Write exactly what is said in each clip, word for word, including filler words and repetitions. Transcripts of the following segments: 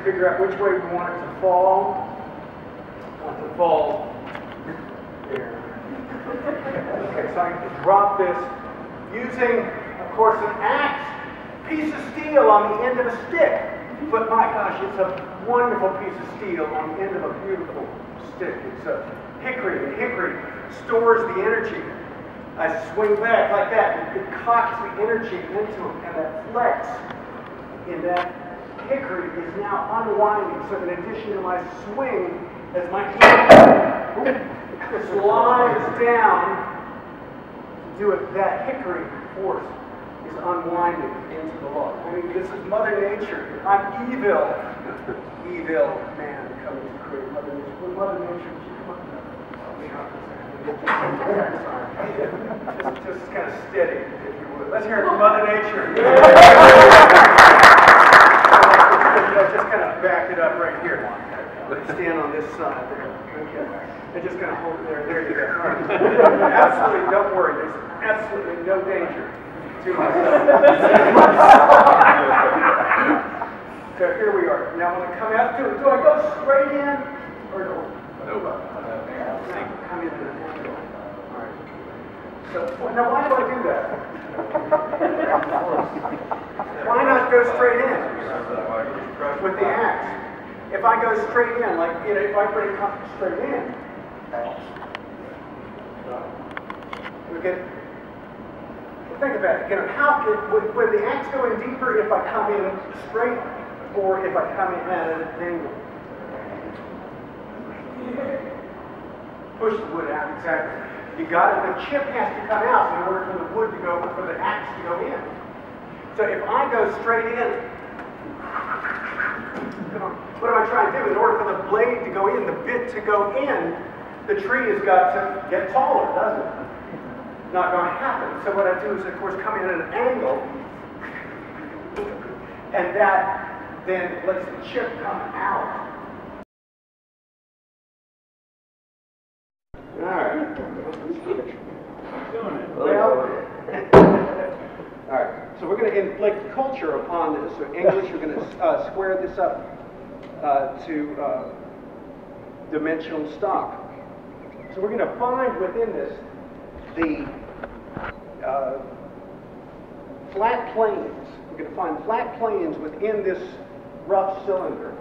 figure out which way we want it to fall. I want it to fall there. Okay, so I can drop this using, of course, an axe, piece of steel on the end of a stick. But my gosh, it's a wonderful piece of steel on the end of a beautiful stick. It's a hickory. The hickory stores the energy. I swing back like that. It, it cocks the energy into it, and that flex in that hickory is now unwinding. So in addition to my swing, as my heel slides down to do it, that hickory force is unwinding into the log. I mean, this is Mother Nature. I'm evil, evil man coming to create Mother Nature. Well, Mother Nature, she come up just, just kind of steady, if you would. Let's hear it from Mother Nature. Just kind of back it up right here. Stand on this side there. Okay. And just kind of hold it there. There you go. All right. Absolutely, don't worry. There's absolutely no danger to myself. So here we are. Now when I come out, do, do I go straight in or no? No. Come in at an angle. All right. So now why do I do that? Why not go straight in with the axe? If I go straight in, like, you know, if I bring it straight in, we get, well, think about it, you know, how, would, would the axe go in deeper if I come in straight, or if I come in at an angle? Push the wood out, exactly. You got it, the chip has to come out in order for the wood to go, for the axe to go in. So if I go straight in, what am I trying to do? In order for the blade to go in, the bit to go in, the tree has got to get taller, doesn't it? Not going to happen. So what I do is, of course, come in at an angle, and that then lets the chip come out. All right. Well, all right. So we're going to inflict culture upon this. So English, we're going to uh, square this up uh, to uh, dimensional stock. So we're going to find within this the uh, flat planes. We're going to find flat planes within this rough cylinder,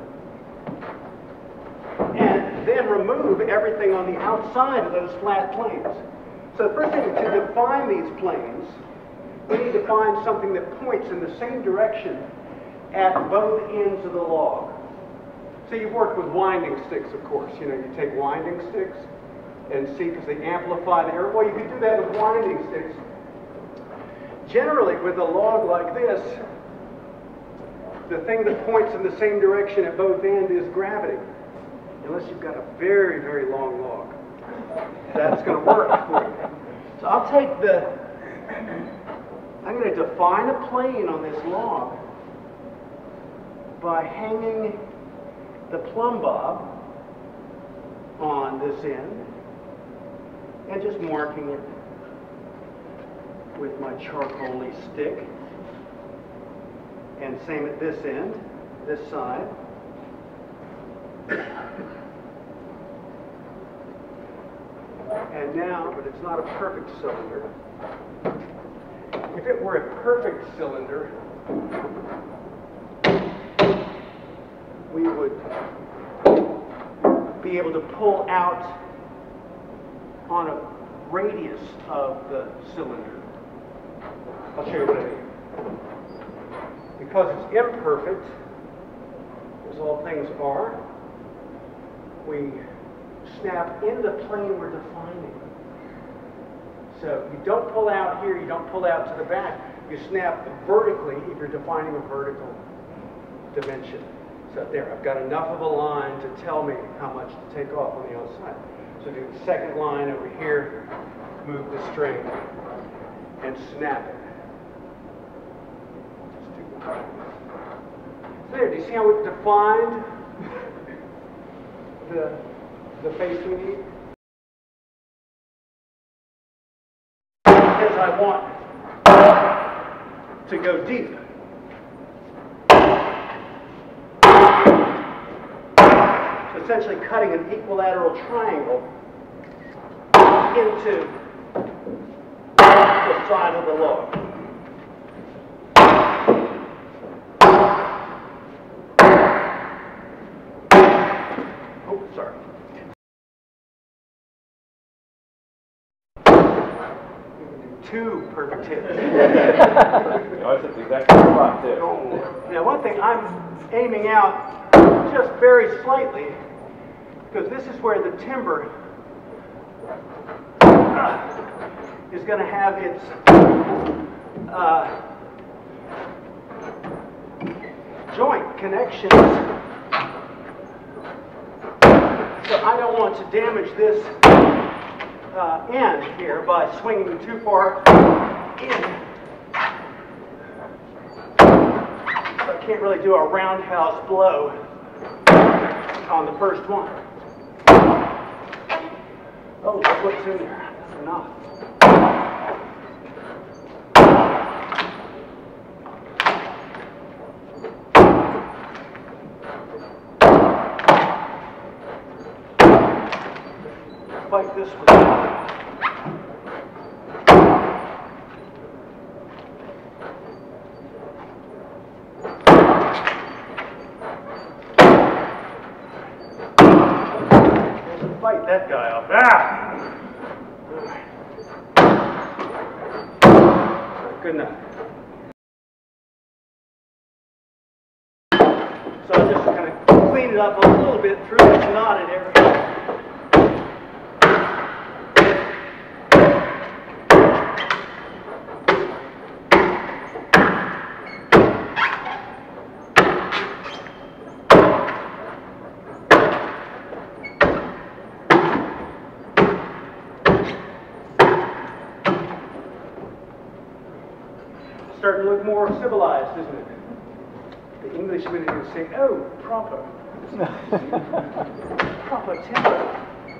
and then remove everything on the outside of those flat planes. So the first thing is to define these planes. We need to find something that points in the same direction at both ends of the log. So you've worked with winding sticks, of course. You know, you take winding sticks and see, because they amplify the air. Well, you can do that with winding sticks. Generally, with a log like this, the thing that points in the same direction at both ends is gravity. Unless you've got a very, very long log. That's going to work for you. So I'll take the... I'm going to define a plane on this log by hanging the plumb bob on this end and just marking it with my charcoal-y stick. And same at this end, this side. And now, but it's not a perfect cylinder. If it were a perfect cylinder, we would be able to pull out on a radius of the cylinder. I'll show you what I mean. Because it's imperfect, as all things are, we snap in the plane we're defining. So you don't pull out here, you don't pull out to the back. You snap vertically if you're defining a vertical dimension. So there, I've got enough of a line to tell me how much to take off on the outside. So do the second line over here, move the string, and snap it. Just do that. So there, do you see how we've defined the, the face we need? Because I want to go deep. So essentially cutting an equilateral triangle into the side of the log. Oh, sorry. Two perfect hits. Oh, it's at the exact same spot, too. Now, one thing I'm aiming out just very slightly, because this is where the timber uh, is going to have its uh, joint connections. So I don't want to damage this uh, end here by swinging too far in. So I can't really do a roundhouse blow on the first one. Oh, look what's in there. That's enough. Fight this one. Fight that guy off. Ah! Good enough. So I'm just kind of clean it up a little bit through this knotted area. Starting to look more civilized, isn't it? The Englishman would say, oh, proper. Proper timber.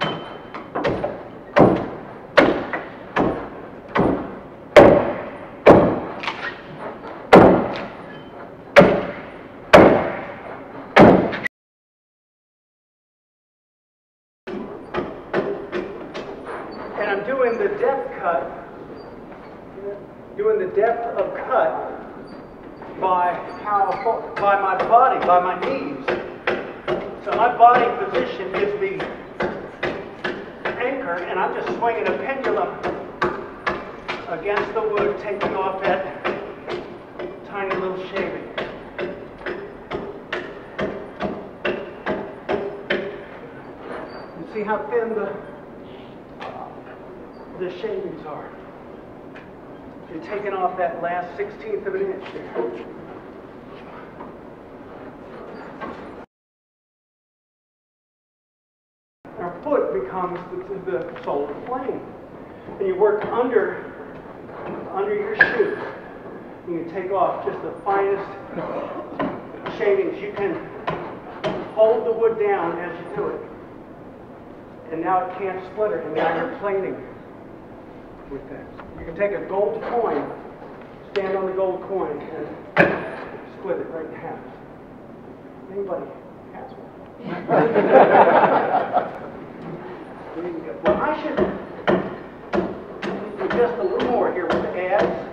And I'm doing the depth cut. Doing the depth of cut by how by my body, by my knees. So my body position is the anchor, and I'm just swinging a pendulum against the wood, taking off that tiny little shaving. You see how thin the the shavings are. You're taking off that last sixteenth of an inch there. Our foot becomes the, the sole of the plane. And you work under, under your shoe. You can take off just the finest shavings. You can hold the wood down as you do it. And now it can't splinter, and now you're planing with that. You can take a gold coin, stand on the gold coin, and split it right in half. Anybody has one? Well, I should do just a little more here with the abs.